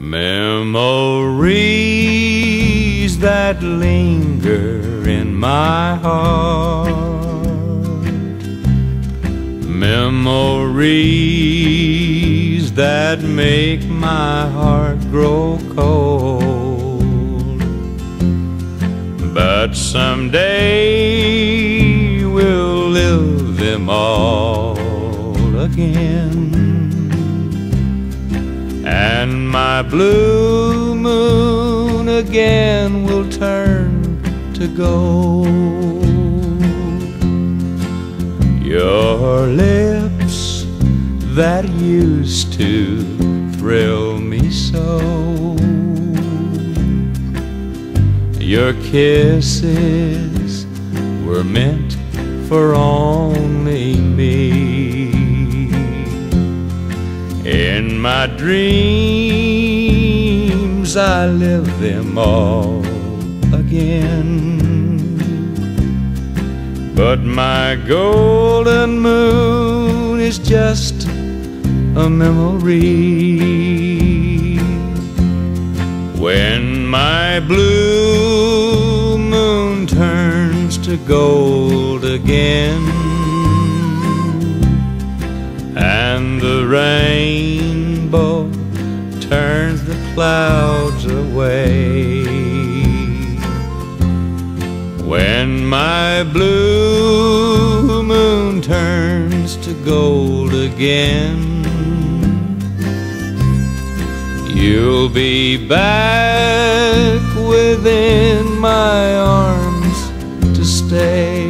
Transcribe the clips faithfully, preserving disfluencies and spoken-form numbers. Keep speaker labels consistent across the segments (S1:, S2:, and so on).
S1: Memories that linger in my heart, memories that make my heart grow cold. But someday we'll live them all again, and my blue moon again will turn to gold. Your lips that used to thrill me so, your kisses were meant for only me. In my dreams I live them all again, but my golden moon is just a memory. When my blue moon turns to gold again, and the rainbow turns the clouds away, when my blue moon turns to gold again, you'll be back within my arms to stay.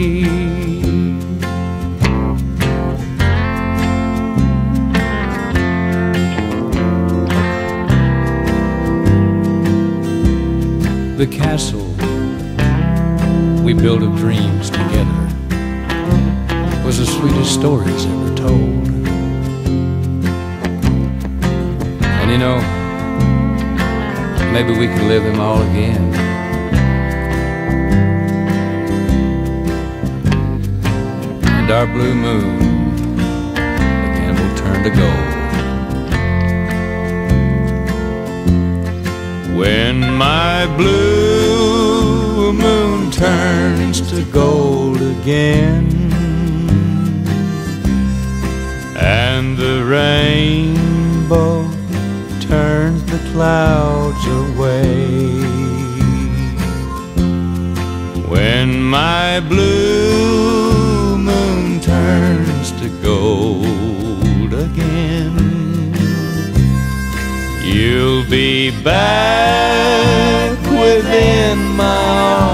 S1: The castle we built of dreams together was the sweetest stories ever told. And you know, maybe we can live them all again. And our blue moon again will turn to gold. When my blue moon turns to gold again, and the rainbow turns the clouds away, when my blue moon turns to gold again, you'll be back within my arms